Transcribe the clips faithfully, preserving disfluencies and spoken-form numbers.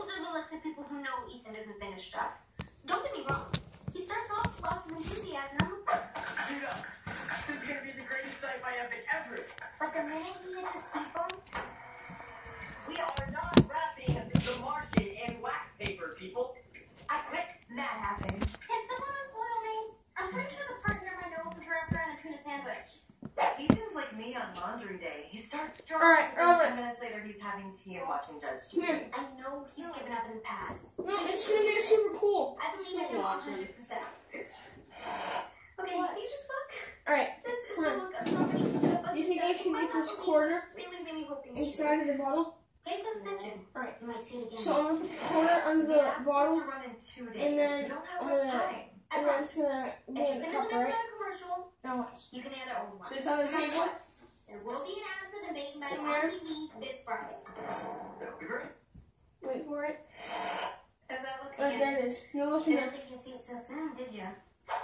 Those are the list of people who know Ethan doesn't finish stuff. Don't get me wrong. He starts off with lots of enthusiasm. Suit up. This is gonna be the greatest sci-fi epic ever. But the minute he hits the speed bump, We are not wrapping The Martian in wax paper, people. I quit. that happens. Can someone unfoil me? I'm pretty sure the part near my nose is wrapped around a tuna sandwich. Ethan's like me on laundry day. He starts strong, All right, and Robert. ten minutes later he's having tea and watching Judge Come Judy. here. I know he's given up in the past. No, it's gonna be super cool. I believe in him one hundred percent. Okay, you see this look? Alright, This is come the on. look of somebody who said a bunch You of think I stuff can might make not this believe, corner really, really hoping it's inside of the bottle? true. Pay close attention. Alright. You might see it again. So I'm gonna put the corner under We the have bottle, to run in two days. and then we don't have I'm much gonna- time. I and then promise. it's gonna If be in it the doesn't cup, make right? another commercial, Now watch. you can either own one. So it's on the No matter table. what, there will be an ad for the big man Sit on there. T V this Friday. That'll be great. Wait for it. Does that look Right, again? there it is. You're looking Didn't at think you'd see it so soon, did you?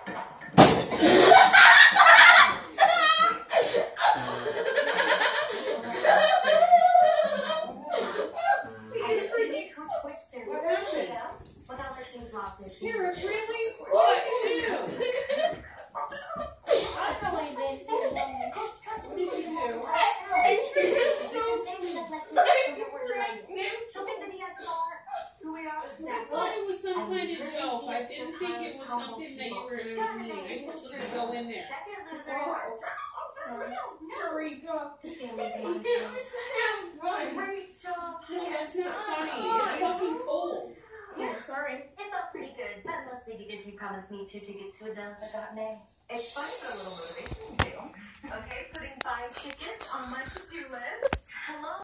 I just renewed her Twitch service What happened? without her team's losses. Tara, really? What? I feel like this is Coach trusted me with the whole She'll think the D S R who we are I exactly. thought it was some kind of joke. I didn't think it was something that you were going to be meeting. I told you to go in there. Check it, loser. Hurry, go. This game is amazing. Have fun. Great job. No, that's not funny. It's fucking cold. Oh, sorry. It felt pretty good, but mostly because you promised me two tickets to a dance that got an A. It's funny for a little motivation too. Okay, putting five tickets on my to-do list. Hello.